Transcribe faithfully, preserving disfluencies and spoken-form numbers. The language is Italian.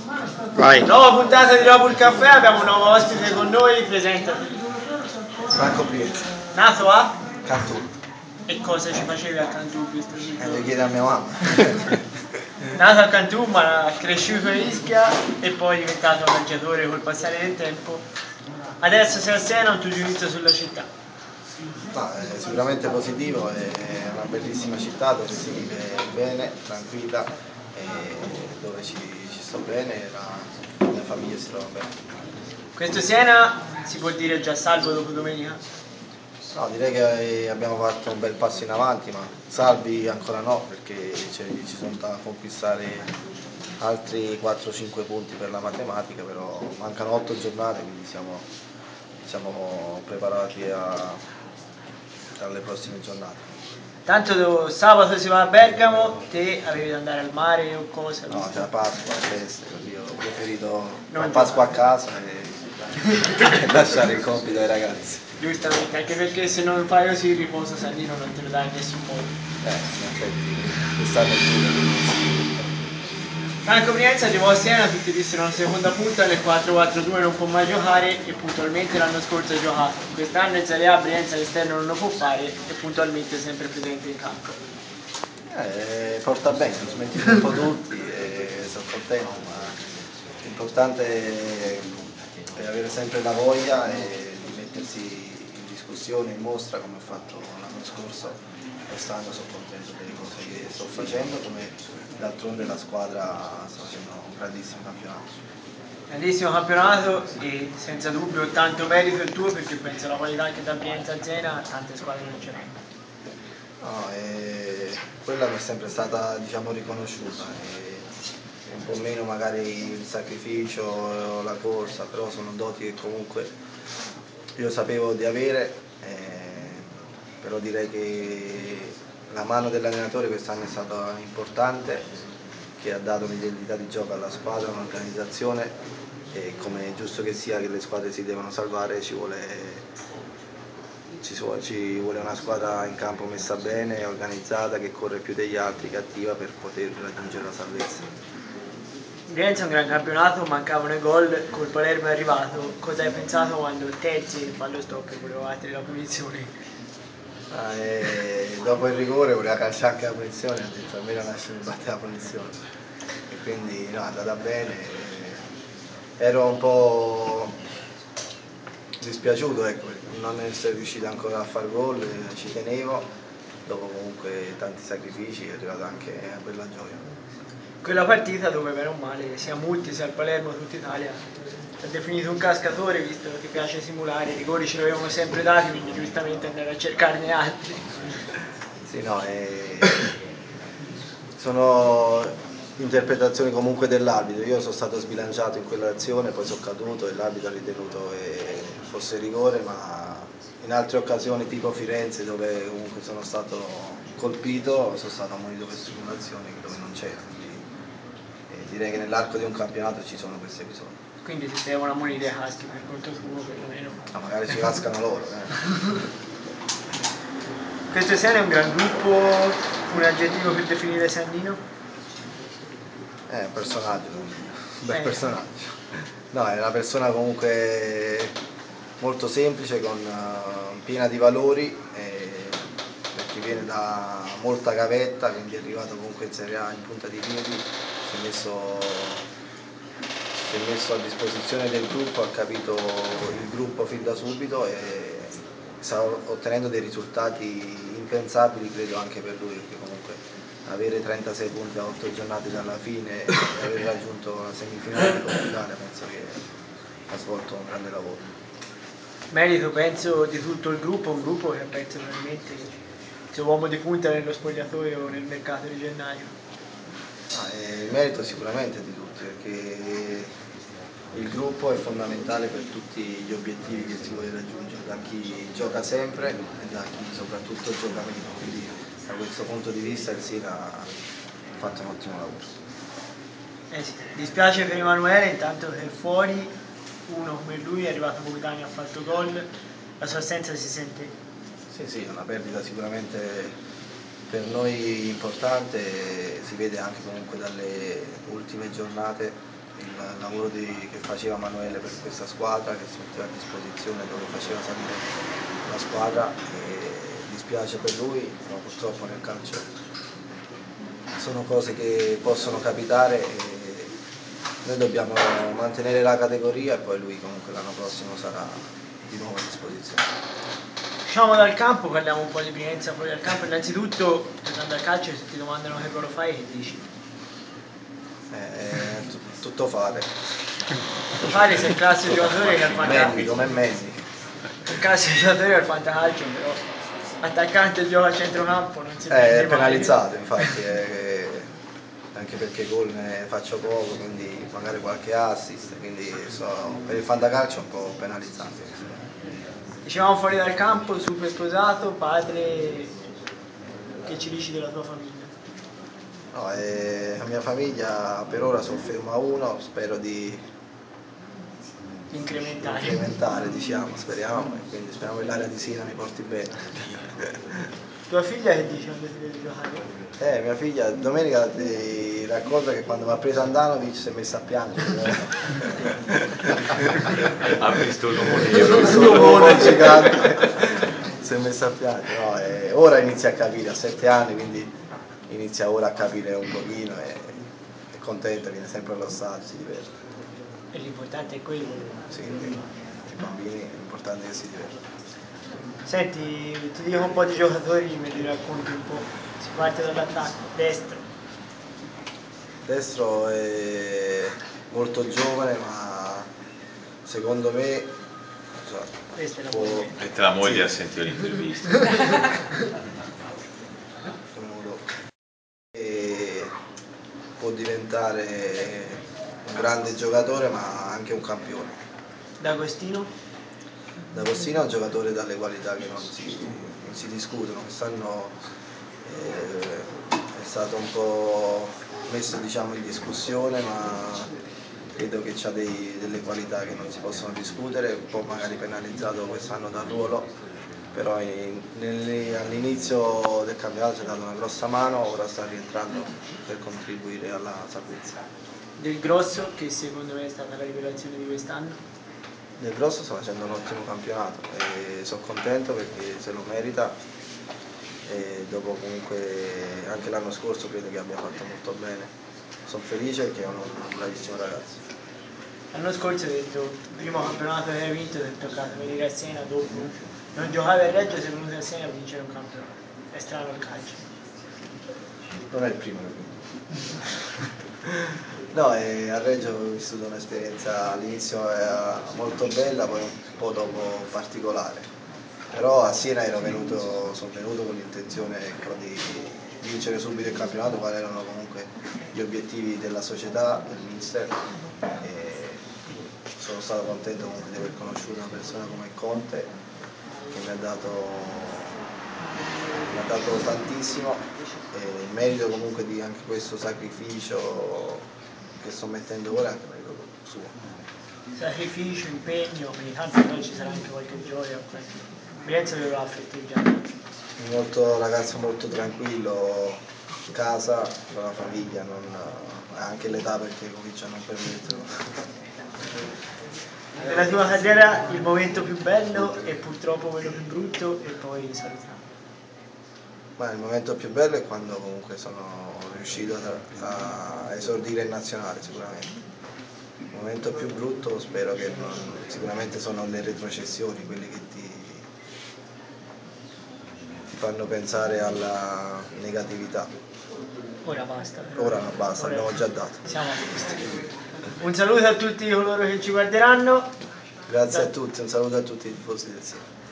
Vai. Nuova puntata di Dopo il caffè, abbiamo un nuovo ospite con noi, presentati. Franco Brienza. Nato a? Cantù. E cosa ci facevi a Cantù questo giorno? Eh, le chiede a mia mamma. Nato a Cantù ma cresciuto a Ischia e poi diventato un calciatore col passare del tempo. Adesso sei a Siena, un tuo giudizio sulla città? No, è sicuramente positivo, è una bellissima città dove si vive bene, tranquilla, e dove ci, ci sto bene e la mia famiglia si trova bene. Questo Siena si può dire già salvo dopo domenica? No, direi che abbiamo fatto un bel passo in avanti, ma salvi ancora no, perché ci sono da conquistare altri quattro cinque punti per la matematica, però mancano otto giornate, quindi siamo, siamo preparati a, alle prossime giornate. Tanto sabato si va a Bergamo, te avevi da andare al mare o cosa? No, c'è la Pasqua, feste, così ho preferito la Pasqua a casa e lasciare il compito ai ragazzi. Giustamente, anche perché se non fai così il riposo Sannino non te lo dà in nessun modo. Eh, in effetti, quest'anno è più. Franco Brienza arrivò a Siena, tutti dissero una seconda punta, nel quattro quattro due non può mai giocare e puntualmente l'anno scorso ha giocato. Quest'anno in Serie A Brienza l'esterno non lo può fare e puntualmente è sempre presente in campo. Eh, porta bene, sono smentito un po' tutti e sono contento, ma l'importante è, è avere sempre la voglia e di mettersi in discussione, in mostra come ho fatto l'anno scorso. Quest'anno sono contento delle cose che sto facendo, come d'altronde la squadra sta facendo un grandissimo campionato. Grandissimo campionato e senza dubbio tanto merito il tuo, perché penso la qualità che da Brienza a Siena tante squadre non ce l'hanno. No, e quella mi è sempre stata, diciamo, riconosciuta, e un po' meno magari il sacrificio, la corsa, però sono doti che comunque io sapevo di avere, eh, però direi che la mano dell'allenatore quest'anno è stata importante, che ha dato un'identità di gioco alla squadra, un'organizzazione, e come è giusto che sia che le squadre si devono salvare ci vuole ci vuole una squadra in campo messa bene, organizzata, che corre più degli altri, cattiva, per poter raggiungere la salvezza. Brienza è un gran campionato, mancavano i gol, col Palermo è arrivato. Cosa hai pensato quando Terzi fallo stop e voleva battere la punizione? Ah, e dopo il rigore voleva calciare anche la punizione, ha detto almeno lasciami battere la punizione, e quindi no, è andata bene. Ero un po' dispiaciuto, ecco, non essere riuscito ancora a far gol, ci tenevo, dopo comunque tanti sacrifici è arrivata anche a quella gioia. Quella partita dove per un male sia Multi sia il Palermo, tutta Italia ha definito un cascatore, visto che piace simulare, i rigori ce l'avevano sempre dati, quindi giustamente andare a cercarne altri. Sì, no, eh, sono interpretazioni comunque dell'arbitro, io sono stato sbilanciato in quell'azione, poi sono caduto e l'arbitro ha ritenuto che fosse rigore, ma in altre occasioni tipo Firenze, dove comunque sono stato colpito, sono stato ammonito per simulazioni dove non c'era, quindi eh, direi che nell'arco di un campionato ci sono questi episodi. Quindi ti devono ammonire a caschi per conto tuo perlomeno. No, magari ci cascano loro. Eh. Questo Siena è un gran gruppo, un aggettivo per definire Sannino? È un personaggio, un bel eh. personaggio. No, è una persona comunque molto semplice, con, uh, piena di valori, eh, perché viene da molta gavetta, quindi è arrivato comunque in Serie A in punta di piedi, si è messo, si è messo a disposizione del gruppo, ha capito il gruppo fin da subito e sta ottenendo dei risultati impensabili, credo anche per lui, perché comunque avere trentasei punti a otto giornate dalla fine e aver raggiunto la semifinale di Coppa Italia, penso che ha svolto un grande lavoro. Merito penso di tutto il gruppo, un gruppo che penso veramente sia uomo di punta nello spogliatoio o nel mercato di gennaio. Ah, il merito sicuramente di tutti, perché il gruppo è fondamentale per tutti gli obiettivi che si vuole raggiungere, da chi gioca sempre e da chi soprattutto gioca meno, quindi da questo punto di vista il Siena ha fatto un ottimo lavoro. Eh sì, dispiace per Emanuele, intanto che è fuori, uno come lui è arrivato a Bogotà e ha fatto gol, la sua assenza si sente. Sì, sì, è una perdita sicuramente per noi importante, si vede anche comunque dalle ultime giornate il lavoro di, che faceva Manuele per questa squadra, che si metteva a disposizione dove faceva salire la squadra, e dispiace per lui, ma purtroppo nel calcio sono cose che possono capitare e noi dobbiamo mantenere la categoria e poi lui comunque l'anno prossimo sarà di nuovo a disposizione. Usciamo dal campo, parliamo un po' di Brienza fuori dal campo. Innanzitutto, tornando al calcio, se ti domandano che cosa fai, che dici? Eh, tutto fare. Tutto fare se il classico giocatore che al fantacalcio. Come Messi. Il classico giocatore che al fantacalcio, però attaccante gioca a centrocampo, non si Eh, prende è penalizzato, infatti, è, anche perché gol ne faccio poco, quindi magari qualche assist, quindi so, per il fantacalcio è un po' penalizzato. Dicevamo fuori dal campo, super sposato, padre, che ci dici della tua famiglia? No, eh, la mia famiglia per ora sono fermo a uno, spero di incrementare, incrementare diciamo, speriamo, e quindi speriamo che l'area di Sina mi porti bene. Tua figlia che dice quando ti vede giocare? Eh, mia figlia domenica ti racconta che quando mi ha preso Andanovic si è messa a piangere. Ha visto un uomo Io visto un uomo gigante, si è messa a piangere. No, eh, ora inizia a capire, a sette anni, quindi inizia ora a capire un pochino e è contenta, viene sempre allo stadio, si diverte. E l'importante è quello. Sì, i bambini è importante che si divertano. Senti, ti dico un po' di giocatori, me li racconti un po'. Si parte dall'attacco, destro. Destro è molto giovane, ma secondo me so, Questa è la può... moglie. Mentre la moglie Sì. ha sentito l'intervista. E può diventare un grande giocatore, ma anche un campione. D'Agostino? D'Agostino è un giocatore dalle qualità che non si, non si discutono. Quest'anno eh, è stato un po' messo diciamo, in discussione, ma credo che ha delle qualità che non si possono discutere, un po' magari penalizzato quest'anno dal ruolo, però all'inizio del campionato ci ha dato una grossa mano, ora sta rientrando per contribuire alla salvezza. Del Grosso, che secondo me è stata la rivelazione di quest'anno? Del Grosso sta facendo un ottimo campionato e sono contento perché se lo merita, e dopo comunque anche l'anno scorso credo che abbia fatto molto bene. Sono felice perché è un bravissimo ragazzo. L'anno scorso hai detto, il primo campionato che hai vinto, ti è toccato venire a Siena, dopo non giocavi a Reggio, sei venuto a Siena a vincere un campionato. È strano il calcio. Non è il primo che ho vinto. No, e a Reggio ho vissuto un'esperienza all'inizio molto bella, poi un po' dopo particolare. Però a Siena ero venuto, sono venuto con l'intenzione ecco, di vincere subito il campionato, quali erano comunque gli obiettivi della società, del mister. E sono stato contento comunque di aver conosciuto una persona come Conte che mi ha dato, mi ha dato tantissimo e il merito comunque di anche questo sacrificio che sto mettendo ora è anche merito suo. Sacrificio, impegno, ogni tanto però ci sarà anche qualche gioia. Brienza dove va a festeggiare? Molto ragazzo molto tranquillo, in casa, con la famiglia, non, anche l'età perché comincia a non permetterlo. Nella tua carriera il momento più bello e purtroppo quello più brutto e poi salutiamo. Ma il momento più bello è quando comunque sono riuscito a, a esordire in nazionale sicuramente. Il momento più brutto spero che non, sicuramente sono le retrocessioni, quelle che ti, ti fanno pensare alla negatività. Ora basta. Ora non basta, Ora abbiamo già dato. Siamo a posto. Un saluto a tutti coloro che ci guarderanno. Grazie a tutti, un saluto a tutti i tifosi del Siena.